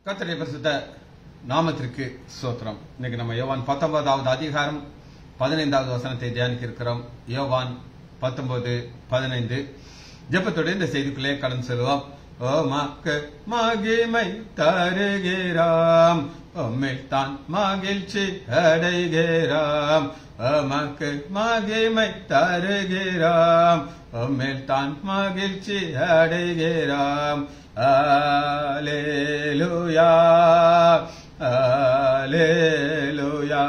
கர்த்தருடைய பரிசுத்த நாமத்திற்கு ஸ்தோத்திரம். இன்னைக்கு நம்ம யோவான் 19வது அதிகாரம் 15வது வசனத்தை தியானிக்க இருக்கிறோம். யோவான் 19:15 ஜெபத்தோடு இந்த செய்திக்குள்ளே கடந்து செல்வோம். ஓமக்கு மகிமை தருகிறாம், உம்மில் தான் மகிழ்ச்சி அடைகிறாம். ஓமக்கு மகிமை தருகிறாம், உம்மில் தான் மகிழ்ச்சி அடைகிறாம். அல்லேலூயா அல்லேலூயா.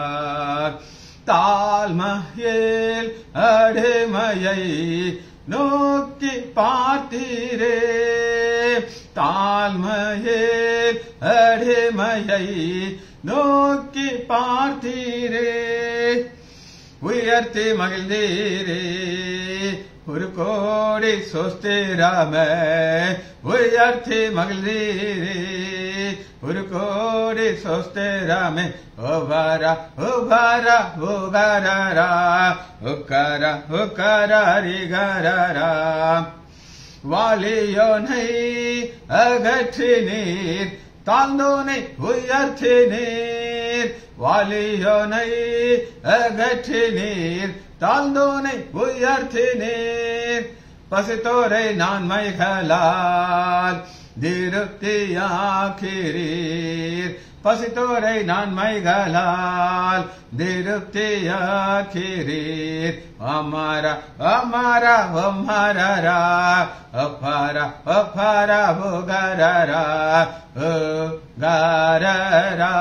தாழ்மையில் அடிமையை நோக்கி பார்த்தீரே, தாழ்மையில் அடிமையை நோக்கி பார்த்தீரே, உயர்த்தி மகிழ்ந்தீரே, ஒரு கோடி சொஸ்திராமே உயர்த்தி மகிழ்ந்தீரே, ஒரு கோடி சொஸ்திராமே. ஓபாரா ஓபாரா ஓகாரா உக்காரா உக்காரிகரா. வாலியோனை அகற்றினீர், தாழ்ந்தோனை உயர்த்தினீர். வாலியோனை அகற்றினீர், தாழ்ந்தோனை உயர்த்தினீர். பசித்தோரை நன்மைகளால் திருப்தியாக்கிறீர், பசித்தோரை நன்மைகளால் திருப்தியாக்கிறீர். அமரா அமரா அமரரா அப்பாரா அப்பாரா உகரரா உகரரா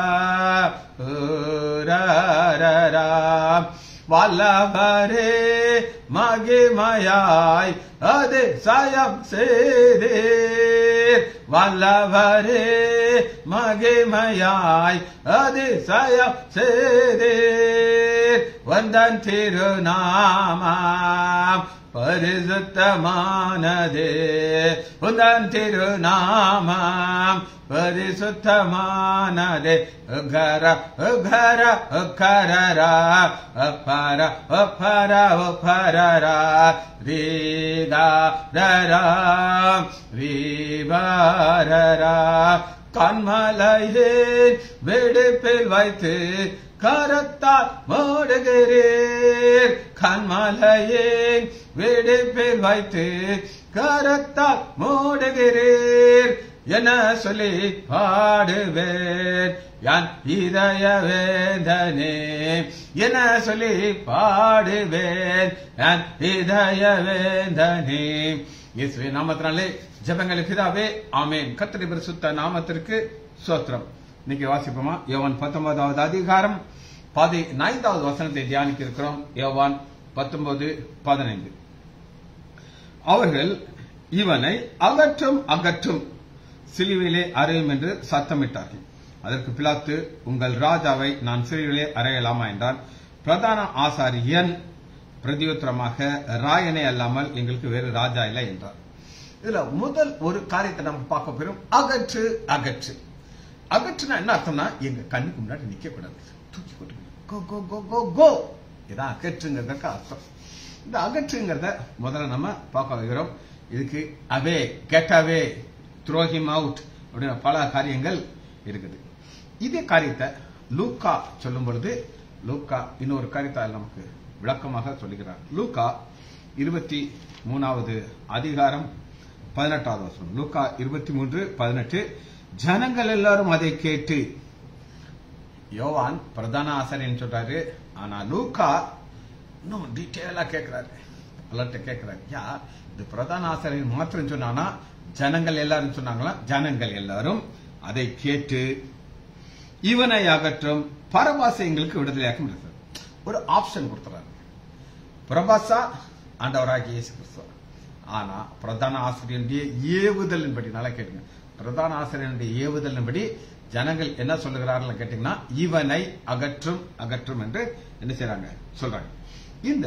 உரரரா. வல்லவரே மகிமையாய் அதிசயம் செய்தீர், வல்லவரே மகிமையாய் அதிசயம் செய்தீர். வந்தன் திருநாமம் பரிசுத்தமானதே, உந்தன் திருநாமம் பரிசுத்தமானதே. உகர உகர உகரரா அப்பார அப்பார உபரரா ரீகாரரா ரீபாரரா. கண்மலையே வெடிப்பில் வைத்து கரத்தால் மூடுகிறீர், கண்மலையே வெடிப்பில் வைத்து கரத்தால் மூடுகிறீர். என்ன சொல்லி பாடுவேன் யான் இதய வேதனே, என்ன சொல்லி பாடுவேன் யான் இதய வேதனே. இயேசுவின் நாமத்தினாலே ஜெபங்களை பிதாவே, ஆமென். கர்த்தருடைய பரிசுத்த நாமத்திற்கு ஸ்தோத்திரம். இன்னைக்கு வாசிப்போமா? யோவான் 19வது அதிகாரம் 15வது வசனத்தை தியானிக்க இருக்கிறோம். யோவான் 19:15. அவர்கள் இவனை அகற்றும் அகற்றும், சிலுவையிலே அறையும் என்று சத்தமிட்டார்கள். அதற்கு பிலாத்து, உங்கள் ராஜாவை நான் சிலுவையிலே அறையலாமா என்றான். பிரதான ஆசாரியன் பிரதியுத்தரமாக, ராயனே அல்லாமல் எங்களுக்கு வேறு ராஜா இல்லை என்றார். இதுல முதல் ஒரு காரியத்தை நம்ம பார்க்க போறோம். அகற்று அகற்று. அகற்றுனா என்ன அர்த்தம்னா, எங்க கண்ணுக்கு முன்னாடி நிக்க கூடாது, தூக்கி போட்டு கோ கோ கோ கோ கோ. இதான் அகற்றுங்கிறதுக்கு அர்த்தம். இந்த அகற்றுங்கிறத முதல்ல நம்ம பார்க்க வைக்கிறோம். இதுக்கு away, get away, throw him out அப்படின்னு பல காரியங்கள் இருக்குது. இதே காரியத்தை லூக்கா சொல்லும் பொழுது, லூக்கா இன்னொரு காரியத்தை நமக்கு விளக்கமாக சொல்லுகிறார். லூக்கா 23வது அதிகாரம் 18வது வசனம். லூக்கா 23:18. ஜனங்கள் எல்லாரும் அதை கேட்டு, யோவான் பிரதான ஆசாரியன் சொல்றாரு, ஆனா லூக்கா இன்னும் டீட்டெயிலா கேட்கிறாரு, அலர்ட்ட கேட்கிறாரு. யா, இது பிரதான ஆசாரியன் மாத்திரம் சொன்னானா, ஜனங்கள் எல்லாரும் சொன்னாங்களா? ஜனங்கள் எல்லாரும் அதை கேட்டு இவனை அகற்றும், பரபாசை எங்களுக்கு விடுதலையாக்கும் ஒரு ஆப்ஷன் கொடுத்துறாரு. பரபாசா ஆண்டவராகிய இயேசு கிறிஸ்து. ஆனா பிரதான ஆசிரியனுடைய ஏவுதலின்படி, நல்லா கேட்டுங்க, பிரதான ஆசிரியனுடைய ஏவுதலின்படி ஜனங்கள் என்ன சொல்லுகிறார்கள் கேட்டீங்கன்னா, இவனை அகற்றும் அகற்றும் என்று என்ன செய்யறாங்க சொல்றாங்க. இந்த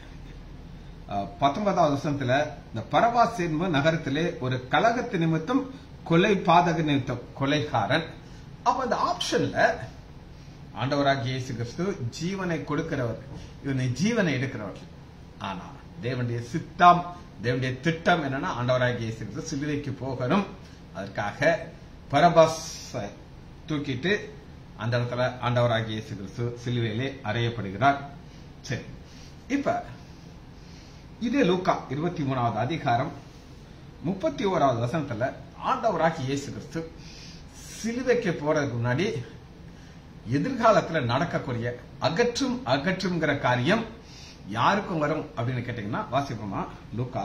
19வது வசனத்துல இந்த பரபாஸ் என்பது நகரத்திலே ஒரு கலகத்து நிமித்தம், கொலை பாதக நிமித்தம் கொலைகாரன். அப்ப அந்த ஆப்ஷன்ல ஆண்டவராகிய இயேசு கிறிஸ்து ஜீவனை கொடுக்கிறவர், இவனை ஜீவனை எடுக்கிறவர். ஆனா தேவனுடைய சித்தம், தேவனுடைய திட்டம் என்னன்னா, ஆண்டவராகிய இயேசு கிறிஸ்து சிலுவைக்கு போகணும். அதற்காக பரபாஸ் தூக்கிட்டு அந்த இடத்துல ஆண்டவராகிய இயேசு கிறிஸ்து சிலுவையிலே அறையப்படுகிறார். சரி, இப்ப இதே லூக்கா 23வது அதிகாரம் 31வது வசனத்துல ஆண்டவராகிய இயேசு கிறிஸ்து சிலுவைக்கு போறதுக்கு முன்னாடி எதிர்காலத்துல நடக்கக்கூடிய அகற்றும்ங்கிற காரியம் யாருக்கும் வரும் அப்படின்னு கேட்டீங்கன்னா வாசிப்போமா? லூக்கா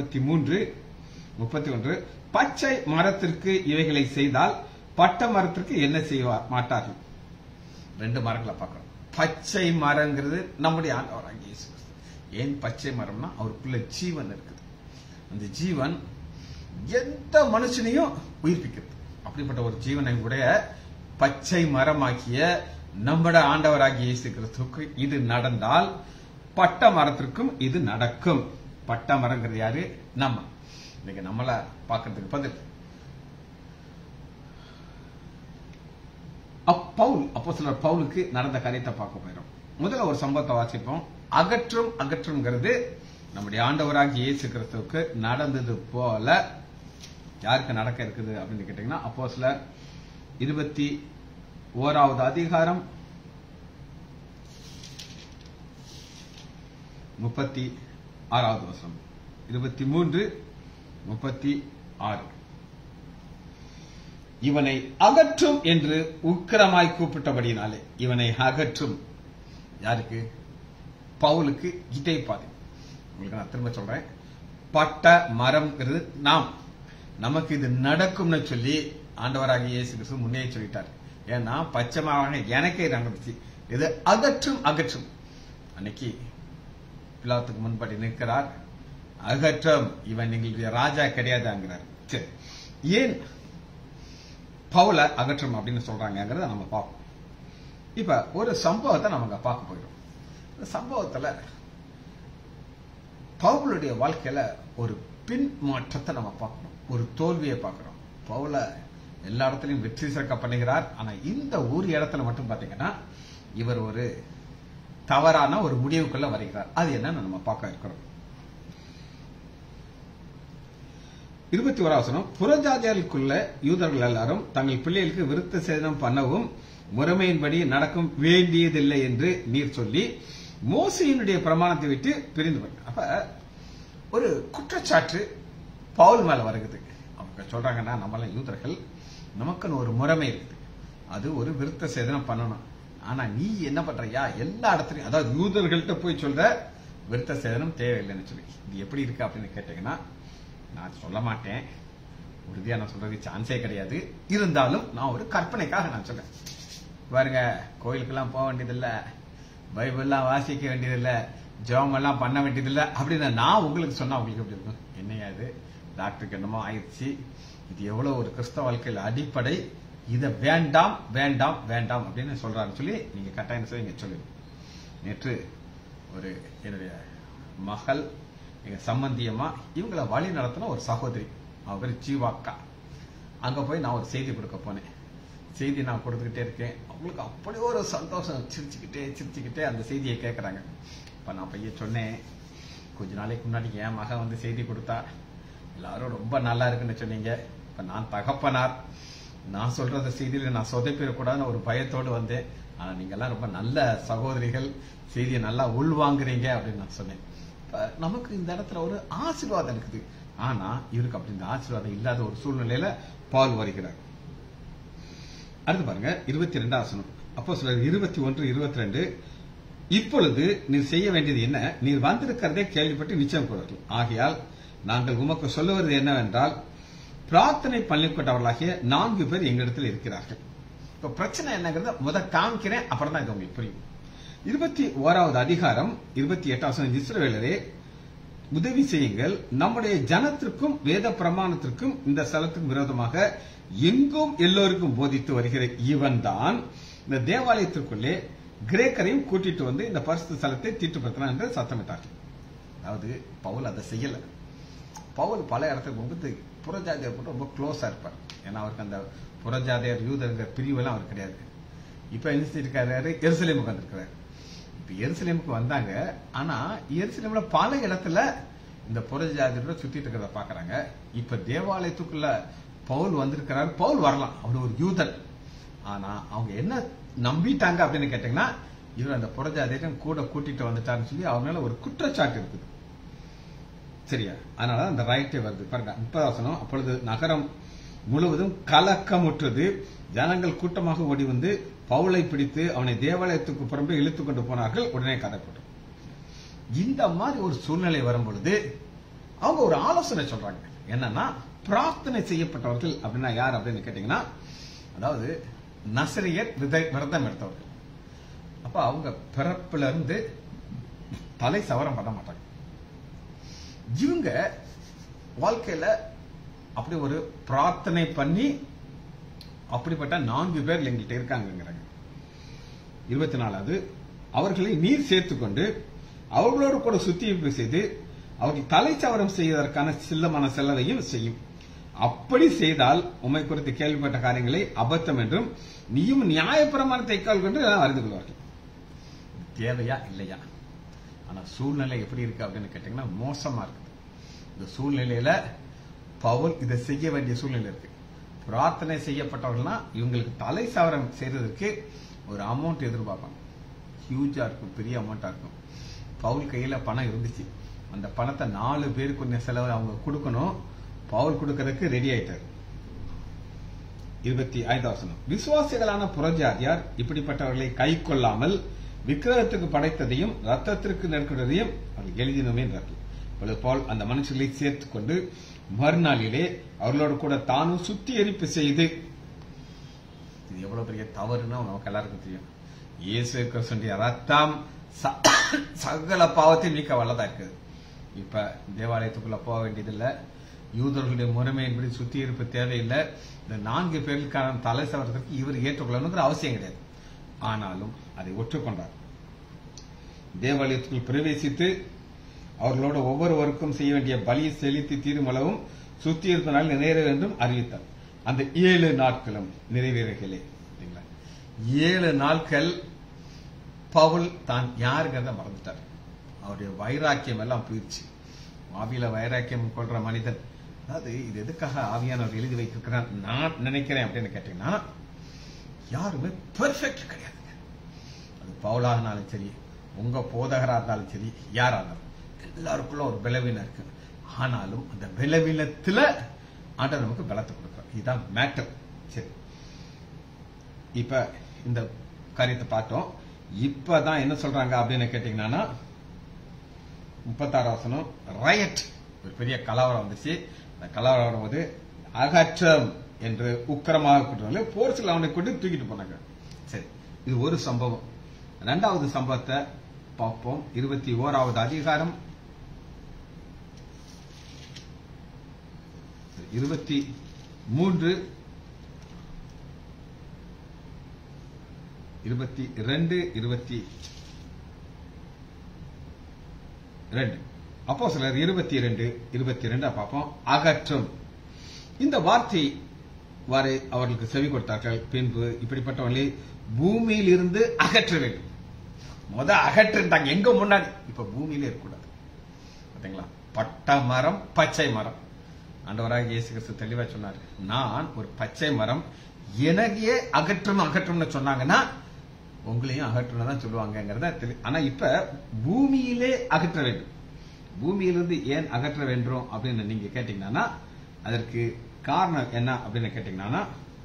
23:31. பச்சை மரத்திற்கு இவைகளை செய்தால் பட்ட மரத்திற்கு என்ன செய்ய மாட்டார்கள்? 2 மரங்களை பார்க்கிறோம். பச்சை மரங்கிறது நம்முடைய ஆண்டவராகிய இயேசு கிறிஸ்து. ஏன் பச்சை மரம்னா அவருக்குள்ள ஜீவன் இருக்குது. அந்த ஜீவன் எந்த மனுஷனையும் உயிர்ப்பிக்கிறது. அப்படிப்பட்ட ஒரு ஜீவனை உடைய பச்சை மரமாக்கிய நம்முடைய ஆண்டவராகிய இயேசு கிறிஸ்துவுக்கு இது நடந்தால் பட்ட மரத்திற்கும் இது நடக்கும். பட்ட மரங்கிறது யாரு? நம்ம. இன்னைக்கு நம்மள பார்க்கறதுக்கு பதில் அப்போஸ்தலர் பவுலுக்கு நடந்த காரியத்தை பார்க்க போயிடும். முதல்ல ஒரு சம்பவத்தை வாசிப்போம். அகற்றும்ங்கிறது நம்முடைய ஆண்டவராகிய இயேசு கிறிஸ்துவுக்கு நடந்தது போல யாருக்கு நடக்க இருக்குது அப்படின்னு கேட்டீங்கன்னா அப்போஸ்தலர் 21வது அதிகாரம் 36வது வசனம். 23:36. இவனை அகற்றும் என்று உக்கிரமாய் கூப்பிட்டபடினாலே இவனை அகற்றும். யாருக்கு? பவுலுக்கு. இதே பாதை உங்களுக்கு நான் திரும்ப சொல்றேன். பட்ட மரம் நமக்கு இது நடக்கும்னு சொல்லி ஆண்டவராகிய இயேசு கிறிஸ்து முன்னே சொல்லிட்டார். ஏன்னா பச்சை மரம் எனக்கே நடந்துச்சு. இது அகற்றும். அன்னைக்கு பிலாத்துக்கு முன்படி நிற்கிறார். அகற்றம், இவன் எங்களுடைய ராஜா கிடையாதுங்கிறார். சரி, ஏன் பவுல அகற்றம் அப்படின்னு சொல்றாங்கிறத நம்ம பார்ப்போம். இப்ப ஒரு சம்பவத்தை நம்ம பார்க்க போகிறோம். இந்த சம்பவத்துல பவுலுடைய வாழ்க்கையில ஒரு பின் மாற்றத்தை நம்ம பார்க்கணும். ஒரு தோல்வியை பார்க்கிறோம். பவுல எல்லா இடத்துலையும் வெற்றி சேர்க்க பண்ணுகிறார். ஆனா இந்த ஒரு இடத்துல மட்டும் பாத்தீங்கன்னா இவர் ஒரு தவறான ஒரு முடிவுக்குள்ள வருகிறார். அது என்னன்னு நம்ம பார்க்க இருக்கிறோம். 21வது வசனம். புறஜாதியாருக்குள்ள யூதர்கள் எல்லாரும் தங்கள் பிள்ளைகளுக்கு விருத்த சேதனம் பண்ணவும் முறைமையின்படி நடக்கும் வேண்டியதில்லை என்று நீர் சொல்லி மோசேயினுடைய பிரமாணத்தை விட்டு பிரிந்து போய். அப்ப ஒரு குற்றச்சாட்டு பவுல் மேல வருகிறது. அவங்க சொல்றாங்கன்னா நம்மளாம் யூதர்கள், நமக்குன்னு ஒரு முறைமை இருக்குது. அது ஒரு விருத்த சேதனம் பண்ணணும். ஆனா நீ என்ன பண்றியா? எல்லா இடத்துலயும், அதாவது யூதர்கள்ட்ட போய் சொல்ற விருத்த சேதனம் தேவையில்லைன்னு சொல்லி. இது எப்படி இருக்கு அப்படின்னு கேட்டீங்கன்னா நான் சொல்ல மாட்டேன். உறுதியா நான் சொல்றது சான்ஸே கிடையாது. இருந்தாலும் நான் ஒரு கற்பனைக்காக நான் சொல்றேன். பாருங்க, கோயிலுக்கெல்லாம் போக வேண்டியதில்லை, பைபிள்லாம் வாசிக்க வேண்டியதில்லை, ஜெபம் எல்லாம் பண்ண வேண்டியதில்லை அப்படின்னு நான் உங்களுக்கு சொன்னா உங்களுக்கு எப்படி இருக்கும்? என்னையா இது, டாக்டருக்கு என்னமோ ஆயிடுச்சு, இது எவ்வளவு ஒரு கிறிஸ்தவ வாழ்க்கையில் அடிப்படை, இதை வேண்டாம் வேண்டாம் வேண்டாம் அப்படின்னு சொல்றாருன்னு சொல்லி நீங்க கட்டாயம் சொல்லி சொல்லுங்க. நேற்று ஒரு என்னுடைய மகள் எங்க சம்பந்தியமா இவங்களை வழி நடத்தின ஒரு சகோதரி, அவ பேர் ஜீவாக்கா. அங்க போய் நான் ஒரு செய்தி கொடுக்க போனேன். செய்தி நான் கொடுத்துக்கிட்டே இருக்கேன். அவங்களுக்கு அப்படி ஒரு சந்தோஷம், சிரிச்சுக்கிட்டே அந்த செய்தியை கேட்கறாங்க. இப்ப நான் பையன் சொன்னேன், கொஞ்ச நாளைக்கு முன்னாடி என் மகன் வந்து செய்தி கொடுத்தா எல்லாரும் ரொம்ப நல்லா இருக்குன்னு சொன்னீங்க. இப்ப நான் தகப்பனார், நான் சொல்றத செய்தியில நான் சொதப்பிடக்கூடாதுன்னு ஒரு பயத்தோடு வந்தேன். ஆனா நீங்க எல்லாம் ரொம்ப நல்ல சகோதரிகள், செய்தியை நல்லா உள்வாங்குறீங்க அப்படின்னு நான் சொன்னேன். நமக்கு இந்த இடத்துல ஒரு ஆசீர்வாதம் இருக்குது. ஆனா இவருக்கு அப்படி இந்த ஆசீர்வாதம் இல்லாத ஒரு சூழ்நிலையில பவுல் வருகிறார். அடுத்து பாருங்க 22வது வசனம். அப்போஸ்தலர் 21:22. இப்பொழுது நீர் செய்ய வேண்டியது என்ன? நீர் வந்திருக்கிறதே கேள்விப்பட்டு நிச்சயம் கூறுவார்கள். ஆகையால் நாங்கள் உமக்கு சொல்லுவது என்னவென்றால், பிரார்த்தனை பண்ணிக்கொண்டவர்களாகிய 4 பேர் எங்களிடத்தில் இருக்கிறார்கள். இப்ப பிரச்சனை என்னங்கிறத முதல் காமிக்கிறேன், அப்புறம் தான் இது உங்களுக்கு புரியும். 21வது அதிகாரம் 28வது வசனம். இஸ்ரவேலரே, உதவி செய்யுங்கள், நம்முடைய ஜனத்திற்கும் வேத பிரமாணத்திற்கும் இந்த ஸ்தலத்துக்கும் விரோதமாக எங்கும் எல்லோருக்கும் போதித்து வருகிற இவன் தான் இந்த தேவாலயத்திற்குள்ளே கிரேக்கரையும் கூட்டிட்டு வந்து இந்த பரிசுத்த ஸ்தலத்தை தீட்டுப்படுத்தினான் என்று சத்தமிட்டார்கள். அதாவது பவுல் அதை செய்யல. பவுல் பல இடத்துக்கு வந்து புறஜாதியர் கூட ரொம்ப க்ளோஸா இருப்பார். ஏன்னா அவருக்கு அந்த புறஜாதியர் யூதர்கிற பிரிவெல்லாம் அவர் கிடையாது. இப்ப என்ன செஞ்சிருக்காரு? எருசலேமுக்கு வந்திருக்கிறார். இப்ப எருசலேமுக்கு வந்தாங்க. ஆனா எருசலேம்ல பல இடத்துல இந்த புறஜாதியரோட சுத்திட்டு இருக்கிறத பாக்குறாங்க. இப்ப தேவாலயத்துக்குள்ள பவுல் வந்திருக்கிறார், பவுல் வரலாம், அவர் ஒரு யூதன். ஆனா அவங்க என்ன நம்பிட்டாங்க அப்படின்னு கேட்டீங்கன்னா, இவர் அந்த புறஜாதியரையும் கூட கூட்டிட்டு வந்துட்டாருன்னு சொல்லி அவர் மேல ஒரு குற்றச்சாட்டு இருக்குது. சரியா? அதனால அந்த ரைட்டே வருது பாருங்க. 30 அப்பொழுது நகரம் முழுவதும் கலக்கமுற்றது. ஜனங்கள் கூட்டமாக ஓடி வந்து பவுலை பிடித்து அவனை தேவாலயத்துக்கு புறம்பே இழுத்துக் கொண்டு போனார்கள். உடனே கதைப்பட்டோம். இந்த மாதிரி ஒரு சூழ்நிலை வரும் பொழுது அவங்க ஒரு ஆலோசனை சொல்றாங்க. என்னன்னா, பிரார்த்தனை செய்யப்பட்டவர்கள் அப்படின்னா யார் அப்படின்னு கேட்டீங்கன்னா, அதாவது நசரியர் விரதம் எடுத்தவர்கள். அப்ப அவங்க பிறப்புல இருந்து தலை சவரம் பண்ண மாட்டாங்க. இவங்க வாழ்க்கையில அப்படி ஒரு பிரார்த்தனை பண்ணி அப்படிப்பட்ட 4 பேர் எங்கள்கிட்ட இருக்காங்கிறாங்க. 24வது, அவர்களை நீர் சேர்த்துக்கொண்டு அவர்களோடு கூட சுத்திகரிப்பு செய்து அவர்கள் தலைச்சவரம் செய்வதற்கான சில்லமான செலவையும் செய்யும். அப்படி செய்தால் உம்மை குறித்து கேள்விப்பட்ட காரியங்களை அபத்தம் என்றும் நீயும் நியாயப்பிரமாணத்தை கால் கொண்டு அறிந்து கொள்வார்கள். தேவையா இல்லையா? ஆனா சூழ்நிலை எப்படி இருக்கு அப்படின்னு கேட்டீங்கன்னா மோசமா இருக்குது. இந்த சூழ்நிலையில பவுல் இதை செய்ய வேண்டிய சூழ்நிலை இருக்கு. பிரார்த்தனை செய்யப்பட்டவர்கள்னா இவங்களுக்கு தலை சவரம் செய்யறதுக்கு ஒரு அமௌண்ட் எதிர்பார்ப்பாங்க. ஹியூஜா இருக்கும், பெரிய அமௌண்டா இருக்கும். பவுல் கையில பணம் இருந்துச்சு. அந்த பணத்தை 4 பேருக்கு செலவு அவங்க கொடுக்கணும். பவுல் கொடுக்கறதுக்கு ரெடி ஆயிட்டார். 25 விசுவாசிகளான புறஜாதியார் இப்படிப்பட்டவர்களை கை கொள்ளாமல் விக்கிரகத்துக்கு படைத்ததையும் ரத்தத்திற்கு நெருக்கிறதையும் அவர்கள் எழுதினோமே என்றார்கள். பவுல் அந்த மனுஷர்களை சேர்த்துக் கொண்டு மறுநாளிலே அவர்களோடு கூட தானும் சுத்திகரிப்பு செய்து, இது எவ்வளவு பெரிய தவறுன்னு நமக்கு எல்லாருக்கும் தெரியும். இயேசு கிறிஸ்துவின் ரத்தம் சகல பாவத்தையும் நீக்க வல்லதா இருக்குது. இப்ப தேவாலயத்துக்குள்ள போக வேண்டியதில்லை, யூதர்களுடைய முறைமையின்படி சுத்திகரிப்பு தேவையில்லை. இந்த 4 பேருக்கான தலை சவரத்திற்கு இவர் ஏற்றுக்கொள்ளணுங்கிற அவசியம் கிடையாது. ஆனாலும் அதை ஒற்றுக்கொண்டார். தேவாலயத்துக்குள் பிரவேசித்து அவர்களோட ஒவ்வொருவருக்கும் செய்ய வேண்டிய பலியை செலுத்தி தீருமளவும் சுத்திகரிப்பு நாள் நிறைவேற என்றும் அறிவித்தார். அந்த 7 நாட்களும் நிறைவேறகளே. 7 நாட்கள் பவுல் தான் யாருங்கிறத மறந்துட்டார். அவருடைய வைராக்கியம் எல்லாம் போயிடுச்சு. ஆவியில வைராக்கியம் கொள்ற மனிதன், அதாவது இது எதுக்காக ஆவியானவர் எழுதி வைத்திருக்கிறார் நான் நினைக்கிறேன் அப்படின்னு கேட்டீங்கன்னா, யாருமே பெர்ஃபெக்ட் கிடையாதுங்க. அது பவுலா இருந்தாலும் சரி, உங்க போதகரா இருந்தாலும் சரி, யாரா இருந்தாலும் எல்லாருக்குள்ள ஒரு பலவீனம் இருக்கு. ஆனாலும் அந்த பலவீனத்துல ஆண்டவர் நமக்கு பலத்தை கொடுக்கிறார். இதுதான் மேட்டர். சரி, இப்ப இந்த காரியத்தை பார்த்தோம். இப்பதான் என்ன சொல்றாங்க அப்படின்னு கேட்டீங்கன்னா, 36 ரயட், ஒரு பெரிய கலவரம் வந்துச்சு. அந்த கலவரம் வரும்போது அகற்றம் என்று உக்கிரமாக கூட்டுவாங்க. போர்ச்சில் அவனை கொண்டு தூக்கிட்டு போனாங்க. சரி, இது ஒரு சம்பவம். 2வது சம்பவத்தை பார்ப்போம். 21வது அதிகாரம் 23, 22, 22 அப்போ சிலர் 22 பார்ப்போம். அகற்றும் இந்த வார்த்தை வரை அவர்களுக்கு செவி கொடுத்தார்கள். பின்பு இப்படிப்பட்டவர்களை பூமியில் இருந்து அகற்ற வேண்டும். அகற்றுட்டாங்க எங்க முன்னாடி, இப்ப பூமியில இருக்கக்கூடாது. பாத்தீங்களா? பட்ட மரம், பச்சை மரம். ஆண்டவராக இயேசு கிறிஸ்து தெளிவா சொன்னார், நான் ஒரு பச்சை மரம், எனக்கே அகற்றும்னு சொன்னாங்கன்னா உங்களையும் அகற்றணும் தான் சொல்லுவாங்கிறத. ஆனா இப்ப பூமியிலே அகற்ற வேண்டும். பூமியிலிருந்து ஏன் அகற்ற வேண்டும் அப்படின்னு நீங்க கேட்டீங்கன்னா, அதற்கு காரணம் என்ன அப்படின்னு கேட்டீங்கன்னா,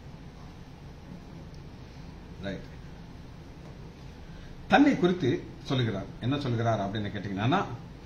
ரைட், தன்னை குறித்து சொல்லுகிறார். என்ன சொல்லுகிறார் அப்படின்னு கேட்டீங்கன்னா,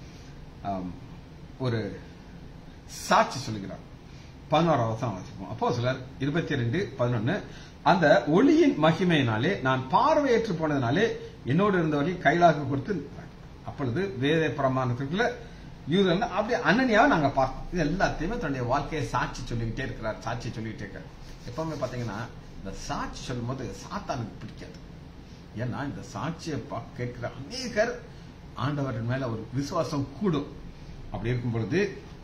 ஒரு சாட்சி சொல்லுகிறார். 11வது வாசிப்போம். அப்போ சிலர் 22:11 அந்த ஒளியின் மகிமையினாலே நான் பார்வையற்று போனதுனாலே என்னோடு இருந்தவர்கள் கைலாக கொடுத்து, அப்பொழுது வேத பிரமாணத்துக்குள்ள யூதன் அப்படி அனனியாவை நாங்க பார்த்தோம். இது எல்லாத்தையுமே தன்னுடைய வாழ்க்கையை சாட்சி சொல்லிக்கிட்டே இருக்கிறார். எப்பவுமே பாத்தீங்கன்னா இந்த சாட்சி சொல்லும் போது சாத்தானுக்கு பிடிக்காது. ஏன்னா இந்த சாட்சியை கேட்கிற அநேகர் ஆண்டவரின் மேல ஒரு விசுவாசம் கூடும். அப்படி இருக்கும் பொழுது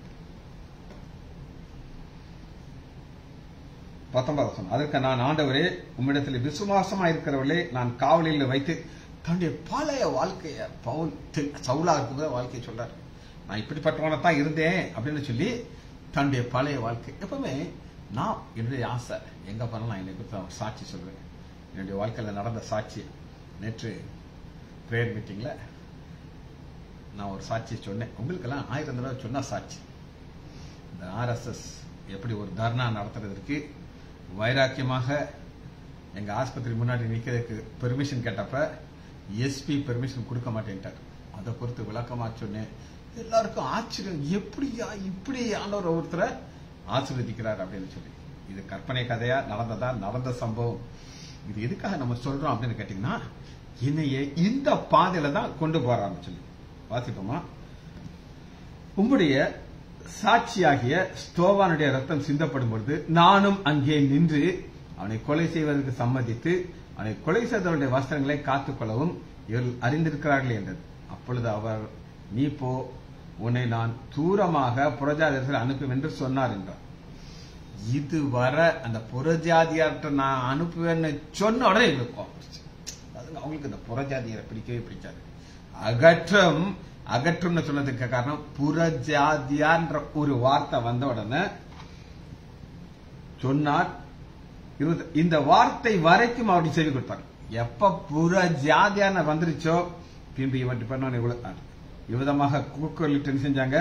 19 அதற்கு நான், ஆண்டவரே, உம்மிடத்தில் விசுவாசமா இருக்கிறவர்களே நான் காவலில் வைத்து, தன்னுடைய பழைய வாழ்க்கைய பவுல் சவுலா இருக்கும்போது வாழ்க்கையை சொல்றாரு. நான் இப்படிப்பட்டவனத்தான் இருந்தேன் அப்படின்னு சொல்லி தன்னுடைய பழைய வாழ்க்கை. எப்பவுமே நான் என்னுடைய ஆசை எங்க போனாலும் நான் என்னை குறித்து ஒரு சாட்சி சொல்றேன். என்னுடைய வாழ்க்கையில் நடந்த சாட்சி. நேற்று பிரேயர் மீட்டிங்ல நான் ஒரு சாட்சி சொன்னேன். உங்களுக்கெல்லாம் 1000 தடவை சொன்ன சாட்சி. இந்த RSS எப்படி ஒரு தர்ணா நடத்துறதுக்கு வைராக்கியமாக எங்க ஆஸ்பத்திரி முன்னாடி நிக்கிறதுக்கு பெர்மிஷன் கேட்டப்ப SP பெர்மிஷன் கொடுக்க மாட்டேன்ட்டார். அதை பொறுத்து விளக்கமா சொன்னேன். எல்லாருக்கும் ஆச்சரியம், எப்படியா இப்படி ஆண்டவர் ஒருத்தரை ஆசீர்வதிக்கிறார் அப்படின்னு சொல்லி. இது கற்பனை கதையா நடந்ததா, நடந்த சம்பவம். இது எதுக்காக நம்ம சொல்றோம் அப்படின்னு கேட்டீங்கன்னா, என்னைய இந்த பாதையில தான் கொண்டு போறான்னு சொல்லி வாசிப்போமா. உம்முடைய சாட்சியாகிய ஸ்தோவானுடைய ரத்தம் சிந்தப்படும் பொழுது நானும் அங்கே நின்று அவனை கொலை செய்வதற்கு சம்மதித்து அவனை கொலை செய்தவருடைய வஸ்திரங்களை காத்துக்கொள்ளவும் இவர்கள் அறிந்திருக்கிறார்கள் என்றது. அப்பொழுது அவர், நீ போ, உன்னை நான் தூரமாக புறஜாதியர்கள் அனுப்பும் என்று சொன்னார் என்றார். இதுவரை அந்த புறஜாதியார்ட்ட நான் அனுப்புவேன்னு சொன்ன உடனே அவங்களுக்கு இந்த புறஜாதியரை பிடிக்கவே பிடிக்காது. அகற்றும் சொன்னதுக்கு காரணம் புறஜாதியான்ற ஒரு வார்த்தை வந்த உடனே சொன்னார். இந்த வார்த்தை வரைக்கும் அவருக்கு செய்தி கொடுத்தார். எப்ப புறஜாதியான வந்துருச்சோ பின்பு இவன் பண்ண இவ்வளவு விதமாக கூக்கலிட்டு செஞ்சாங்க.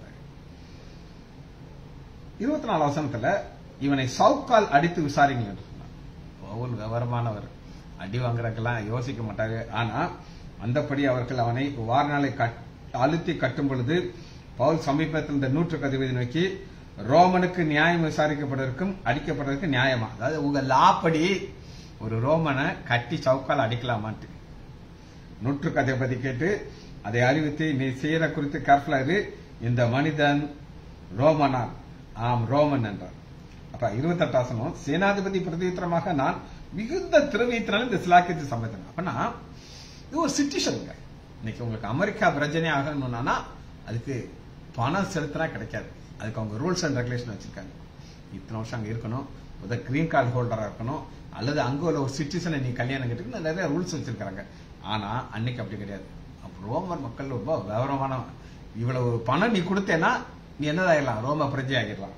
24 வசனத்துல இவனை சவுக்கால் அடித்து விசாரிங்க என்று சொன்னார். பவுல் விவரமானவர், அடி வாங்குறதுக்கெல்லாம் யோசிக்க மாட்டாரு. ஆனா அந்தபடி அவர்கள் அவனை வாரநாளை அழுத்தி கட்டும் பொழுது பவுல் சமீபத்தில் இந்த 100 அதிபதி நோக்கி, ரோமனுக்கு நியாயம் விசாரிக்கப்படுவதற்கும் அடிக்கப்படுவதற்கு நியாயமா? அதாவது உங்க லாப்படி ஒரு ரோமனை கட்டி சவுக்கால் அடிக்கலாமான்ட்டு 100 அதிபதி கேட்டு அதை அறிவித்து, நீ செய்யற குறித்து கேர்ஃபுல்லா இரு, இந்த மனிதன் ரோமனான், ஆம் ரோமன் என்றார். அப்ப 28 வசனம், சேனாதிபதி பிரதியுத்தரமாக, நான் மிகுந்த திரவியத்தினாலும் இந்த சிலாக்கியத்தை சம்பந்தம். அப்பனா இது ஒரு சிச்சுவேஷனுங்க. இன்னைக்கு உங்களுக்கு அமெரிக்கா பிரச்சனை ஆகணும்னா அதுக்கு பணம் செலுத்தினா கிடைக்காது. அதுக்கு அவங்க ரூல்ஸ் அண்ட் ரெகுலேஷன் வச்சிருக்காங்க. இத்தனை வருஷம் அங்க இருக்கணும், கிரீன் கார்டு ஹோல்டரா இருக்கணும், அல்லது அங்க உள்ள ஒரு சிட்டிசனை நீ கல்யாணம் கட்டுக்கணும், நிறைய ரூல்ஸ் வச்சிருக்காங்க. ஆனா அன்னைக்கு அப்படி கிடையாது. ரோமர் மக்கள் ரொம்ப விவரமான, இவ்வளவு பணம் நீ கொடுத்தேன்னா நீ என்னதாயிடலாம், ரோம பிரஜை ஆகிடலாம்.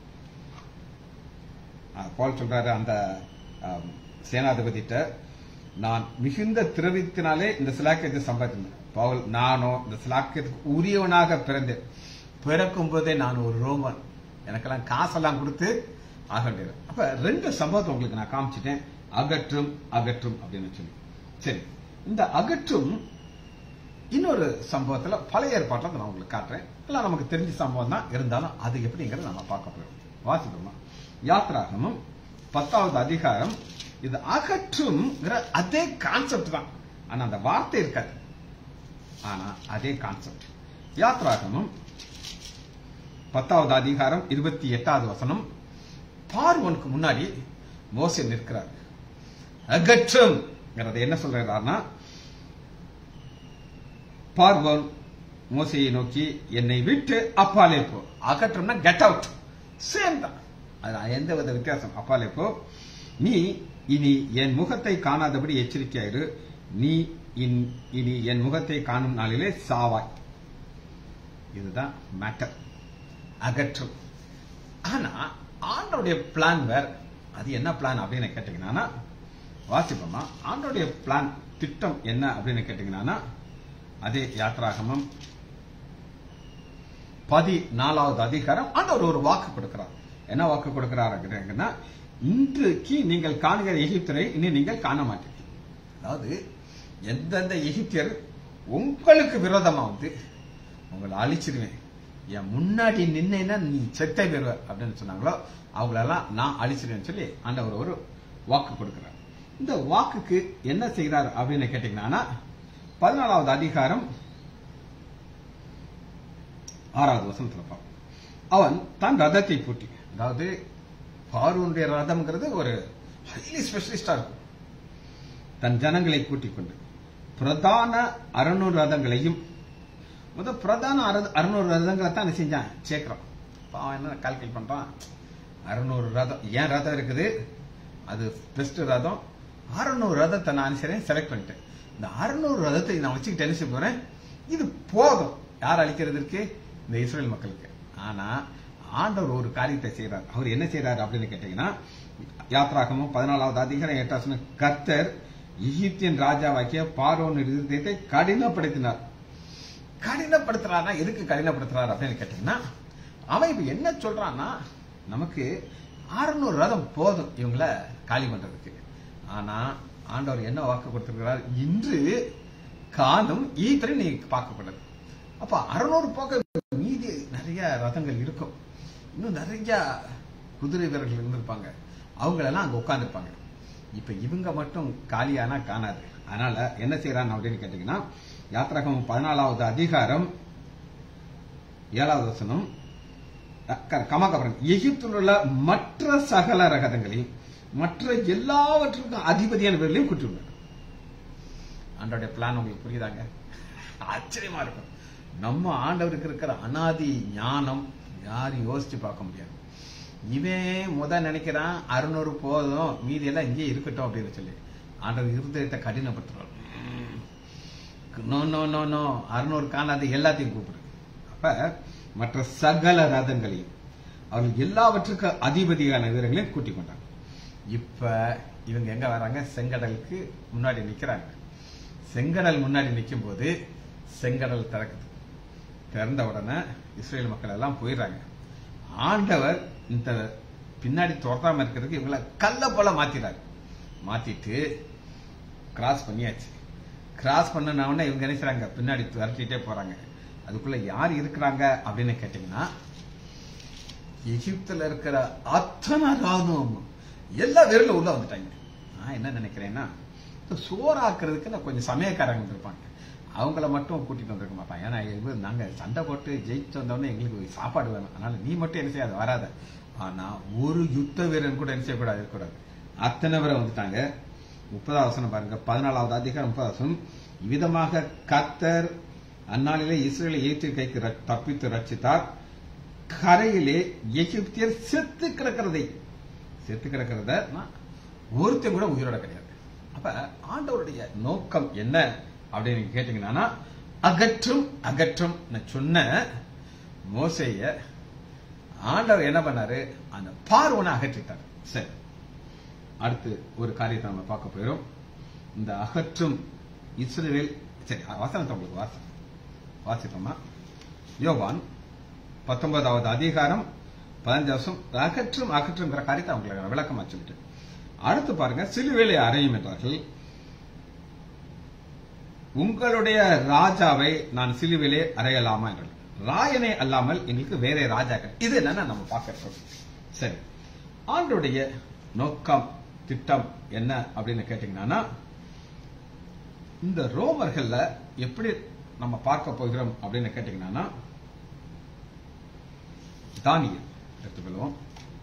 பவுல் சொல்றாரு அந்த சேனாதிபதிட்ட, நான் மிகுந்த திரவியத்தினாலே இந்த சிலாக்கியத்தை சம்பாதித்தேன். பவுல், நானோ இந்த சிலாக்கியத்துக்கு உரியவனாக பிறந்தேன். பிறக்கும் போதே நான் ஒரு ரோமன், எனக்கெல்லாம் காசெல்லாம் கொடுத்து ஆக வேண்டியது. அப்ப 2 சம்பவத்தை உங்களுக்கு நான் காமிச்சிட்டேன், அகற்றும் அகற்றும் அப்படின்னு சொல்லி. சரி, இந்த அகற்றும் இன்னொரு சம்பவத்துல பழைய ஏற்பாட்டில் நான் உங்களுக்கு காட்டுறேன். எல்லாம் நமக்கு தெரிஞ்ச சம்பவம் தான், இருந்தாலும் அது எப்படிங்கிறத நம்ம பார்க்க போறோம். வாசிப்போமா. யாத்ராகமம் 10வது அதிகாரம். இது அகற்றும் அதே கான்செப்ட் தான், ஆனா அந்த வார்த்தை இருக்காது, ஆனா அதே கான்செப்ட். யாத்ராகமம் 10வது அதிகாரம் 28வது வசனம். பார்வோனுக்கு முன்னாடி மோசே நிற்கிறார். அகற்றும் என்ன சொல்றாருன்னா, பார்வோன் மோசையை நோக்கி, என்னை விட்டு அப்பாலே போ. அகற்றும்னா கெட் அவுட், சேம் தான், எந்த வித வித்தியாசம். அப்பாலே போ, நீ இனி என் முகத்தை காணாதபடி எச்சரிக்கையாயிரு, நீ இனி என் முகத்தை காணும் நாளிலே சாவாய். இதுதான் மேட்டர், அகற்றும். ஆனா ஆண்டோடைய பிளான் வேற. அது என்ன பிளான் அப்படின்னு கேட்டீங்கன்னா, வாசிப்போமா. ஆண்டோடைய பிளான், திட்டம் என்ன அப்படின்னு கேட்டீங்கன்னா, அதே யாத்ராகமம் 14வது அதிகாரம். ஆண்டவர் ஒரு வாக்கு கொடுக்கிறார். என்ன வாக்கு கொடுக்கிறாருன்னா, இன்றைக்கு நீங்கள் காணுகிற எகிப்தியரை இனி நீங்கள் காண மாட்டீங்க. அதாவது எந்தெந்த எகிப்தியர் உங்களுக்கு விரோதமா வந்து உங்களை அழிச்சிருவேன், என் முன்னாடி நின்னா நீ செத்தே பெறுவ அப்படின்னு சொன்னாங்களோ அவங்களெல்லாம் நான் அழிச்சிருவேன்னு சொல்லி ஆண்டவர் ஒரு வாக்கு கொடுக்கிறார். இந்த வாக்குக்கு என்ன செய்கிறார் அப்படின்னு கேட்டீங்கன்னா, 14வது அதிகாரம் 6வது வசனத்துல அவன் தன் ரதத்தை பூட்டி, அதாவது பார்வோனுடைய ரதம்ங்கிறது ஒரு ஹைலி ஸ்பெஷலிஸ்டா இருக்கும், தன் ஜனங்களை கூட்டிக் கொண்டு பிரதான 600 ரதங்களையும், பிரதான 600 ரதங்களை தான் செஞ்சான் சேர்க்கிறான். அவன் என்ன கால்குலேட் பண்றான், 600 ரதம், ஏன் ரதம் இருக்குது, அது பெஸ்ட் ரதம், 600 ரதத்தை நான் செலக்ட் பண்ணிட்டேன். இந்த 600 ரதத்தை நான் வச்சுக்கிட்டு என்ன செய்ய போறேன், இது போதும் யார் அழிக்கிறதுக்கு, இந்த இஸ்ரேல் மக்களுக்கு. ஆனா ஆண்டவர் ஒரு காரியத்தை செய்யறார். அவர் என்ன செய்யறாரு அப்படின்னு கேட்டீங்கன்னா, யாத்ராகமம் 14வது அதிகாரம் 8வது வசனம், கர்த்தர் எகிப்தின் ராஜாவாக்கிய பார்வோன் இருதயத்தை கடினப்படுத்தினார். கடினப்படுத்துறாருன்னா எதுக்கு கடினப்படுத்துறாரு அப்படின்னு கேட்டீங்கன்னா, அவன் இப்ப என்ன சொல்றான்னா, நமக்கு 600 ரதம் போதும் இவங்கள காலி பண்றதுக்கு. ஆனா ஆண்டவர் என்ன வாக்கு கொடுத்திருக்கிறார், இன்று காணும் ஈத்தரை நீ பார்க்கக்கூடாது. அப்ப 600 போக மீதி நிறைய ரதங்கள் இருக்கும், இன்னும் நிறைய குதிரை வீரர்கள் இருந்திருப்பாங்க, அவங்களெல்லாம் அங்க உட்கார்ந்துருப்பாங்க. இப்ப இவங்க மட்டும் காலியானா காணாது. அதனால என்ன செய்யறான் அப்படின்னு கேட்டீங்கன்னா, யாத்ராகமம் 14வது அதிகாரம் 7வது வசனம், எகிப்தில் உள்ள மற்ற சகல ரகதங்களையும் மற்ற எல்லாவற்றுக்கும் அதிபதியானவர்களையும் கூட்டியுள்ளார். ஆண்டோடைய பிளான் உங்களுக்கு புரியுதாங்க? ஆச்சரியமா இருக்கும். நம்ம ஆண்டவருக்கு இருக்கிற அனாதி ஞானம் யாரும் யோசிச்சு பார்க்க முடியாது. இவன் நினைக்கிறான் 600 போதும், மீதி எல்லாம் இங்கே இருக்கட்டும் அப்படின்னு சொல்லி ஆண்டவர் இருதயத்தை கடினப்படுத்துறாரு. நோ நோ நோ நோ, 600 காணாது, எல்லாத்தையும் கூப்பிடு. அப்ப மற்ற சகல ரதங்களையும் அவர்கள் எல்லாவற்றுக்கும் அதிபதியான வீரர்களையும் கூட்டிக் கொண்டாங்க. இப்ப இவங்க எங்க வராங்க, செங்கடலுக்கு முன்னாடி நிக்கிறாங்க. செங்கடல் முன்னாடி நிக்கும் போது செங்கடல் திறக்குது. திறந்த உடனே இஸ்ரேல் மக்கள் எல்லாம் போயிடுறாங்க. ஆண்டவர் இந்த பின்னாடி துரத்தாம இருக்கிறதுக்கு இவங்களை கல்ல போல மாத்திறாரு. மாத்திட்டு கிராஸ் பண்ணியாச்சு. கிராஸ் பண்ண உடனே இவங்க நினைச்சாங்க பின்னாடி விரட்டிட்டே போறாங்க. அதுக்குள்ள யார் இருக்கிறாங்க அப்படின்னு கேட்டீங்கன்னா, எகிப்துல இருக்கிற அத்தனை ராணுவம் எல்லா வீரர்களும் உள்ள வந்துட்டாங்க. நான் என்ன நினைக்கிறேன்னா, சோறாக்குறதுக்கு நான் கொஞ்சம் சமயக்காரங்க இருப்பாங்க, அவங்கள மட்டும் கூட்டிட்டு வந்திருக்க மாட்டாங்க. ஏன்னா நாங்க சண்டை போட்டு ஜெயிச்சு வந்தோடனே எங்களுக்கு சாப்பாடு வேணும், அதனால நீ மட்டும் என்ன செய்யாது வராத. ஆனா ஒரு யுத்த வீரன் கூட என்ன செய்யக்கூடாது, இருக்கக்கூடாது. அத்தனை பேரை வந்துட்டாங்க. 30வது வசனம் பாருங்க, 14வது அதிகாரம் 30வது வசனம், இவ்விதமாக கர்த்தர் அந்நாளிலே இஸ்ரேலை ஏற்றி கைக்கு தப்பித்து ரட்சித்தார். கரையிலே எகிப்தியர் செத்து கிடக்கிறத ஒருத்தன் கூட உயிரோட கிடையாது. அப்ப ஆண்டவருடைய நோக்கம் என்ன அப்படின்னு கேட்டீங்கன்னா, அகற்றும் சொன்ன மோசேய ஆண்டவர் என்ன பண்ணாரு, அந்த பார்வோனை அகற்றிட்டார். சரி, அடுத்து ஒரு காரியத்தை நம்ம பார்க்க போயிடும். இந்த அகற்றும் இஸ்ரவேல், சரி வசனத்தை உங்களுக்கு வாசிப்போமா? யோவான் 19வது அதிகாரம் 15 வருஷம் அகற்றுங்கிற காரியத்தை அவங்களுக்கு விளக்கமா சொல்லிட்டு, அடுத்து பாருங்க, சிலுவையிலே அறையும் என்றார்கள். உங்களுடைய ராஜாவை நான் சிலுவையிலே அறையலாமா என்றார்கள். ராயனை அல்லாமல் எங்களுக்கு வேற ராஜாக்கள். இது என்னன்னா நம்ம பார்க்கிறோம். சரி, ஆண்டோடைய நோக்கம் திட்டம் என்ன அப்படின்னு கேட்டீங்கன்னா, இந்த ரோமர்கள்ல எப்படி நம்ம பார்க்க போகிறோம் அப்படின்னு கேட்டீங்கன்னா, தானியேல் எடுத்துக்கொள்வோம்.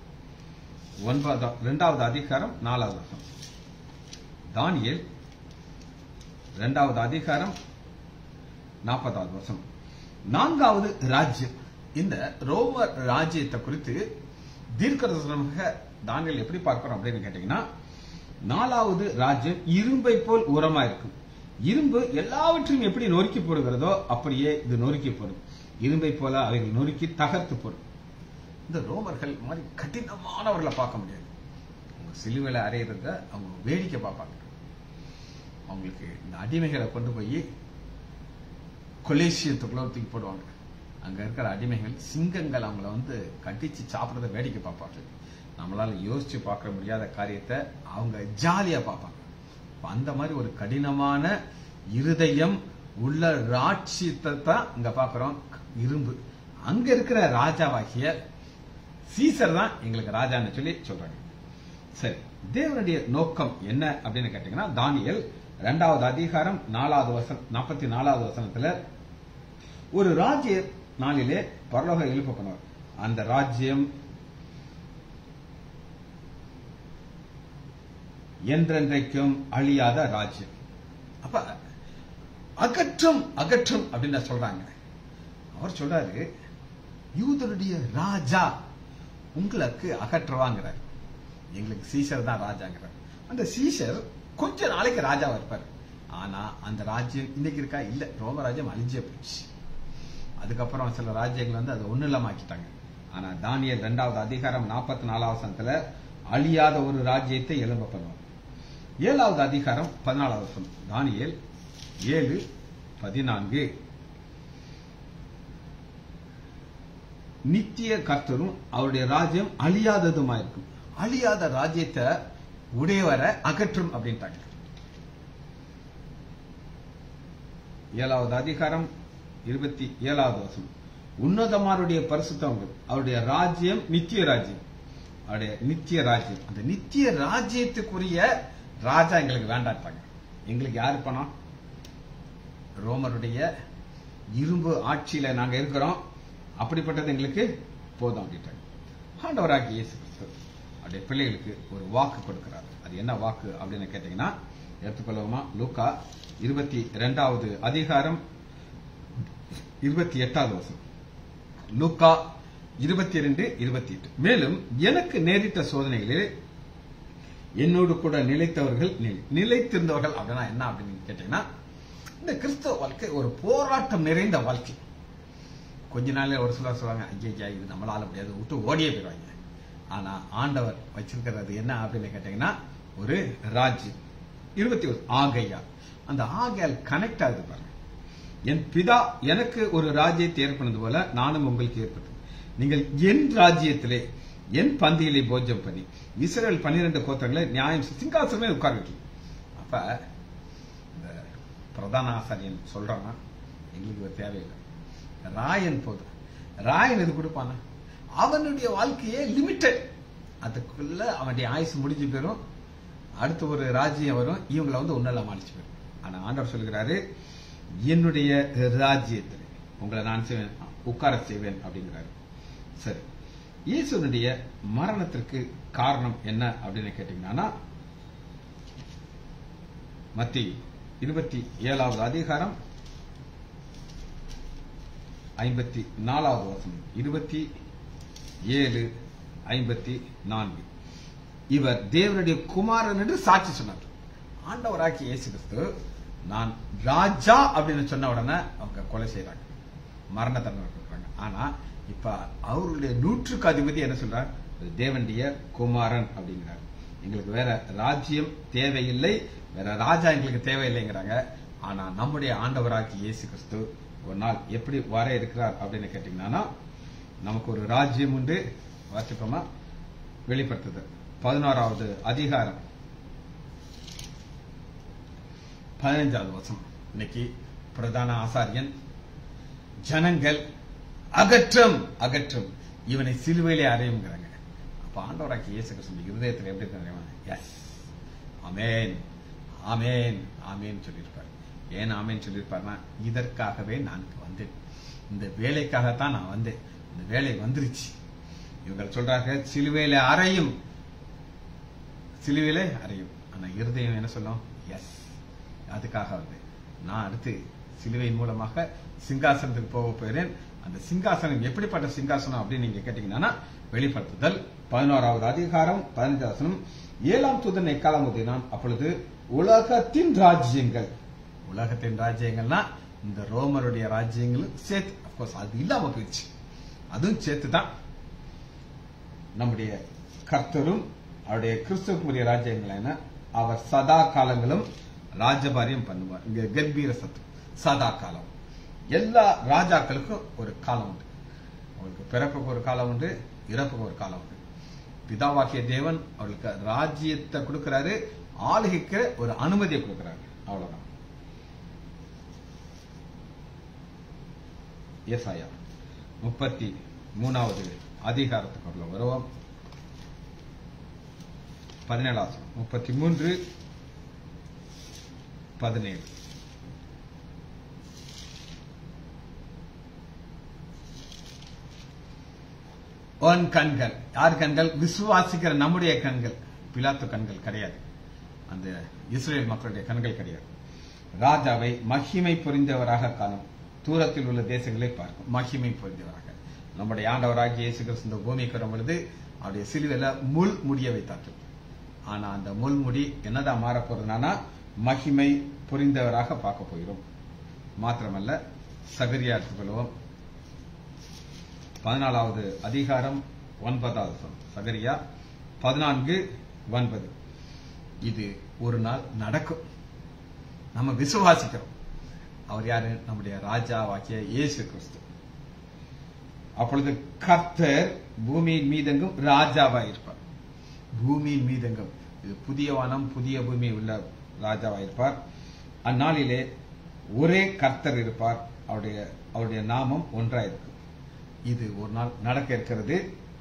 2வது அதிகாரம் 4வது வசனம். தானியேல் 2வது அதிகாரம் 40வது வசனம். 4வது ராஜ்யம். இந்த ரோம ராஜ்யத்தை குறித்து தீர்க்கதரிசனமாக தானியேல் எப்படி பார்க்கிறோம் அப்படின்னு கேட்டீங்கன்னா, 4வது ராஜ்யம் இரும்பை போல் உரமா இருக்கும். இரும்பு எல்லாவற்றையும் எப்படி நொறுக்கி போடுகிறதோ அப்படியே இது நொறுக்கி போடும். இரும்பை போல அவைகள் நொறுக்கி தகர்த்து போடும். இந்த ரோமர்கள் மாதிரி கடினமானவர்களை பார்க்க முடியாது. அவங்க சிலுவையில அறையிறத அவங்க வேடிக்கை பார்ப்பாங்க. அவங்களுக்கு இந்த அடிமைகளை கொண்டு போய் கொலேசியத்துக்குள்ள தூக்கி போடுவாங்க. அங்க இருக்கிற அடிமைகள், சிங்கங்கள் அவங்கள கட்டிச்சு சாப்பிடறத வேடிக்கை பார்ப்பாங்க. நம்மளால யோசிச்சு பார்க்க முடியாத காரியத்தை அவங்க ஜாலியா பார்ப்பாங்க. அந்த மாதிரி ஒரு கடினமான இருதயம் உள்ள ராட்சியத்தை தான் இங்க பாக்குறோம். இரும்பு. அங்க இருக்கிற ராஜாவாகிய சீசர் தான் எங்களுக்கு ராஜான்னு சொல்லி சொல்றாங்க. சரி, தேவனுடைய நோக்கம் என்ன அப்படின்னு கேட்டீங்கன்னா, தானியேல் 2வது அதிகாரம் 44வது வசனத்துல, ஒரு ராஜ்ய நாளிலே பரலோகம் எழுப்பப்படுவார். அந்த ராஜ்யம் என்றென்றைக்கும் அழியாத ராஜ்யம். அப்ப அகற்றும் அப்படின்னு சொல்றாங்க. அவர் சொல்றாரு, யூதருடைய ராஜா உங்களுக்கு அகற்றவாங்கிறார். எங்களுக்கு சீசர் தான் ராஜாங்கிறார். அந்த சீசர் கொஞ்ச நாளைக்கு ராஜாவா இருப்பார். ஆனா அந்த ராஜ்யம் இன்னைக்கு இருக்கா? இல்ல. ரோம ராஜ்யம் அழிஞ்சே போச்சு. அதுக்கப்புறம் சில ராஜ்யங்கள் அது ஒண்ணு இல்லாம ஆக்கிட்டாங்க. ஆனா தானியேல் 2வது அதிகாரம் 44வது வசனத்துல அழியாத ஒரு ராஜ்யத்தை எழும்ப பண்ணுவார். 7வது அதிகாரம் 14வது வசனம், தானியேல் 7:14, நித்திய கர்த்தரும் அவருடைய ராஜ்யம் அழியாததுமாயிருக்கும். அழியாத ராஜ்யத்தை உடையவரை அகற்றும் அப்படின்ட்டாங்க. 7வது அதிகாரம் 27வது வசனம், உன்னதமாருடைய பரிசுத்தவங்கள் அவருடைய ராஜ்யம் நித்திய ராஜ்யம், அவருடைய நித்திய ராஜ்யம். அந்த நித்திய ராஜ்யத்துக்குரிய ராஜா எங்களுக்கு வேண்டாட்டாங்க. எங்களுக்கு யாரு பணம்? ரோமருடைய இரும்பு ஆட்சியில நாங்க இருக்கிறோம், அப்படிப்பட்டது எங்களுக்கு போதும் அப்படின்ட்டாங்க. ஆண்டவராகிய இயேசு கிறிஸ்து அவருடைய பிள்ளைகளுக்கு ஒரு வாக்கு கொடுக்கிறார். அது என்ன வாக்கு அப்படின்னு கேட்டீங்கன்னா, எடுத்துக்கொள்வோமா, லூக்கா 22வது அதிகாரம் 28வது வசனம். லூக்கா 22:28, மேலும் எனக்கு நேரிட்ட சோதனைகளில் என்னோடு கூட நிலைத்தவர்கள் நிலைத்திருந்தவர்கள் அப்படின்னா என்ன அப்படின்னு கேட்டீங்கன்னா, இந்த கிறிஸ்தவ வாழ்க்கை ஒரு போராட்டம் நிறைந்த வாழ்க்கை. கொஞ்ச நாள் ஒரு சிலர் சொல்லுவாங்க, ஐயா இது நம்மளால முடியாது, விட்டு ஓடியே போயிடுவாங்க. ஆனா ஆண்டவர் வச்சிருக்கிறது என்ன அப்படின்னு கேட்டீங்கன்னா, ஒரு ராஜ்யம். 21 ஆகையால், அந்த ஆகையால் கனெக்ட் ஆகுது பாருங்க. என் பிதா எனக்கு ஒரு ராஜ்யத்தை ஏற்படுவது போல நானும் உங்களுக்கு ஏற்பட்டது. நீங்கள் என் ராஜ்யத்திலே என் பந்தியிலே போஜனம் பண்ணி இஸ்ரவேல் 12 கோத்திரங்களை நியாயம் சிங்காசனமே உட்கார வைக்கும். அப்ப இந்த பிரதான ஆசாரியன் சொல்றான்னா எங்களுக்கு ஒரு தேவையில்லை, ராயன் போதும். ராயன் இது கொடுப்பானா? அவனுடைய வாழ்க்கையே லிமிட்டட், அதுக்குள்ள அவனுடைய ஆயுசு முடிஞ்சு போயிடும். அடுத்த ஒரு ராஜ்யம் வரும், இவங்களை ஒன்னெல்லாம் அழிச்சு போயிடும். ஆனா ஆண்டவர் சொல்கிறாரு, என்னுடைய ராஜ்யத்தில் உங்களை நான் உட்கார செய்வேன் அப்படிங்கிறாரு. சரி, இயேசுனுடைய மரணத்திற்கு காரணம் என்ன அப்படின்னு கேட்டீங்கன்னா, மத்தேயு 27வது அதிகாரம் 54வது வசனம், 27:54, இவர் தேவனுடைய குமாரன் என்று சாட்சி சொன்னார். ஆண்டவராகிய இயேசு கிறிஸ்து நான் ராஜா அப்படின்னு சொன்ன உடனே அவங்க கொலை செய்யறாங்க, மரண தண்டனை கொடுக்குறாங்க. ஆனா இப்ப அவருடைய 100க்கு அதிபதி என்ன சொல்றார்? தேவனுடைய குமாரன் அப்படிங்கிறார். எங்களுக்கு வேற ராஜ்யம் தேவையில்லை, வேற ராஜா எங்களுக்கு தேவையில்லைங்கிறாங்க. ஆனா நம்முடைய ஆண்டவராகிய இயேசு கிறிஸ்து ஒரு நாள் எப்படி வர இருக்கிறார் அப்படின்னு கேட்டீங்கன்னா, நமக்கு ஒரு ராஜ்யம் உண்டு. வாசிப்போமா, வெளிப்படுத்துதல் 11வது அதிகாரம் 15வது வசனம். இன்னைக்கு பிரதான ஆசாரியன் ஜனங்கள் அகற்றும் அகற்றும் இவனை சிலுவையிலே அறையுங்கிறாங்க. அப்ப ஆண்டவராகிய இயேசு கிறிஸ்து இருதயத்தில் எப்படி தெரியுமா? எஸ், ஆமென் ஆமென் ஆமென் சொல்லியிருப்பார். ஏன் ஆமென் சொல்லியிருப்பார்னா, இதற்காகவே நான் வந்தேன், இந்த வேலைக்காகத்தான் நான் வந்தேன், இந்த வேலை வந்துருச்சு. இவங்க சொல்றாங்க சிலுவையில அறையும், சிலுவையிலே அறையும். ஆனா இருதயம் என்ன சொல்லும்? எஸ், அதுக்காக வந்து நான் அடுத்து சிலுவையின் மூலமாக சிங்காசனத்துக்கு போக போகிறேன். அந்த சிங்காசனம் எப்படிப்பட்ட சிங்காசனம் அப்படின்னு நீங்க கேட்டீங்கன்னா, வெளிப்படுத்துதல் 11வது அதிகாரம் 15வது வசனம், 7ஆம் தூதன் எக்காலம் ஊதினான், அப்பொழுது உலகத்தின் ராஜ்யங்கள், உலகத்தின் ராஜ்யங்கள்னா இந்த ரோமருடைய ராஜ்யங்களும் சேர்த்து, அப்கோர்ஸ் அது இல்லாம போயிடுச்சு, அதுவும் சேர்த்துதான் நம்முடைய கர்த்தரும் அவருடைய கிறிஸ்துவுக்குரிய ராஜ்யங்கள் என அவர் சதா காலங்களும் ராஜபாரியம் பண்ணுவார். இங்க கம்பீர சத்தம், சதா காலம். எல்லா ராஜாக்களுக்கும் ஒரு காலம் உண்டு. அவங்களுக்கு பிறப்புக்கு ஒரு காலம் உண்டு, இறப்புக்கு ஒரு காலம் உண்டு. பிதாவாகிய தேவன் அவர்களுக்கு ராஜ்யத்தை கொடுக்கிறாரு, ஆளுகைக்கு ஒரு அனுமதியை கொடுக்கிறாரு, அவ்வளவுதான். ஏசாயா 33வது அதிகாரத்துக்குள்ள வருவோம். 17 33:17, உன் கண்கள், யார் கண்கள்? விசுவாசிக்கிற நம்முடைய கண்கள், பிலாத்து கண்கள் கிடையாது, அந்த இஸ்ரேல் மக்களுடைய கண்கள் கிடையாது. ராஜாவை மகிமை புரிந்தவராக காணும், தூரத்தில் உள்ள தேசங்களை பார்க்கும். மகிமை புரிந்தவராக நம்முடைய ஆண்டவராகிய இயேசு கிறிஸ்து இந்த பூமிக்கு வரும் பொழுது அவருடைய சிலுவையில முள் முடிய வைத்தார்கள். ஆனா அந்த முள் முடி என்னதான் மாற போறதுனா, மகிமை புரிந்தவராக பார்க்க போகிறோம். மாத்திரமல்ல, சகரியா எடுத்துக்கொள்வோம் 14வது அதிகாரம் 9வது வசனம். சகரியா 14:9. இது ஒரு நாள் நடக்கும். நம்ம விசுவாசிக்கிறோம். அவர் யாரு? நம்முடைய ராஜாவாகிய இயேசு கிறிஸ்து. அப்பொழுது கர்த்தர் பூமியின் மீதெங்கும் ராஜாவாயிருப்பார். பூமியின் மீதெங்கும், இது புதிய வானம் புதிய பூமி உள்ள ராஜாவாயிருப்பார். அந்நாளிலே ஒரே கர்த்தர் இருப்பார். அவருடைய நாமம் ஒன்றாயிருக்கும். இது ஒரு நாள் நடக்க இருக்கிறது.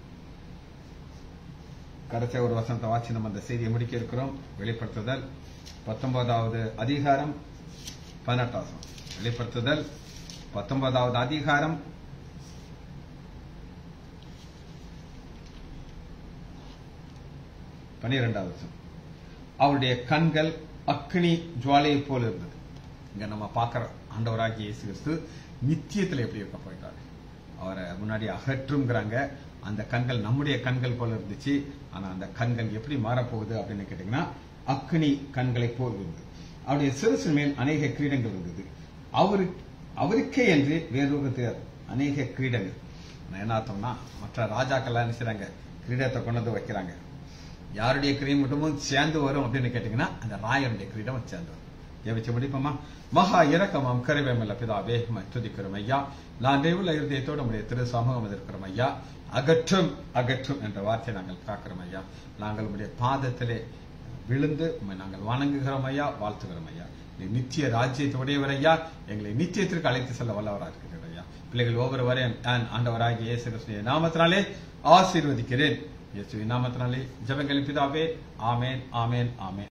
கடைசி ஒரு வசனத்தை வாசி நம்ம அந்த செய்தியை முடிக்க இருக்கிறோம். வெளிப்படுத்துதல் 19வது அதிகாரம் 18வது வசனம். வெளிப்படுத்துதல் 19வது அதிகாரம் 12வது வசனம். அவருடைய கண்கள் அக்னி ஜுவாலையை போல இருந்தது. இங்க நம்ம பார்க்கிற ஆண்டவராகிய இயேசு கிறிஸ்து நித்தியத்தில் எப்படி இருக்க போயிட்டாரு? அவரை முன்னாடி அகற்றுங்கிறாங்க. அந்த கண்கள் நம்முடைய கண்கள் போல இருந்துச்சு. ஆனா அந்த கண்கள் எப்படி மாறப்போகுது அப்படின்னு கேட்டீங்கன்னா, அக்னி கண்களை போல் இருந்தது. அவருடைய சிறுசு மேல் அநேக கிரீடங்கள் இருந்தது. அவருக்கே என்று வேறொரு அநேக கிரீடங்கள். என்ன அர்த்தம்னா, மற்ற ராஜாக்கள் என்ன செய்றாங்க? கிரீடத்தை கொண்டு வந்து வைக்கிறாங்க. யாருடைய கிரீடமும் சேர்ந்து வரும் அப்படின்னு கேட்டீங்கன்னா, அந்த ராயனுடைய கிரீடம் சேர்ந்து வரும். ஜெபிச்சு முடிப்போமா? மகா இரக்கமாம் கருவேமல்ல பிதாவே, துதிக்கிறோம் ஐயா. நாங்கள் உள்ள இருதயத்தோடு நம்முடைய திரு சமூகம் இருக்கிறோம் ஐயா. அகற்றும் அகற்றும் என்ற வார்த்தையை நாங்கள் காக்கிறோம் ஐயா. நாங்கள் உடைய பாதத்திலே விழுந்து நாங்கள் வணங்குகிறோம் ஐயா, வாழ்த்துகிறோம் ஐயா. நித்திய ராஜ்யத்தை உடையவர் ஐயா. எங்களை நித்தியத்திற்கு அழைத்து செல்ல வல்லவராக இருக்கிறார் ஐயா. பிள்ளைகள் ஒவ்வொருவரையும் ஆண்டவராகிய இயேசு கிறிஸ்துவின் நாமத்தினாலே ஆசீர்வதிக்கிறேன். இயேசுவின் நாமத்தினாலே ஜெபங்களின் பிதாவே. ஆமென், ஆமென், ஆமென்.